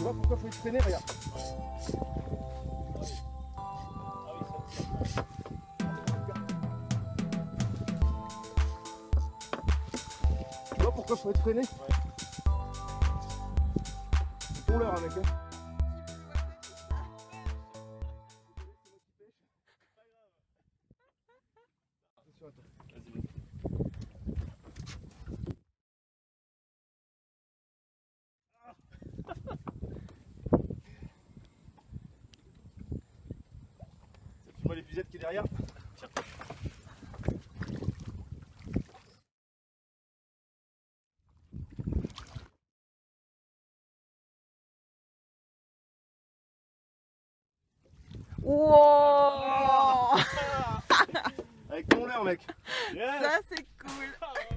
Tu vois pourquoi faut être freiner, regarde. Tu vois pourquoi faut être freiné? C'est ton leurre, mec. Hein. Moi l'épuisette qui est derrière. Tiens. Wow. Avec ton leurre, mec. Ça c'est cool.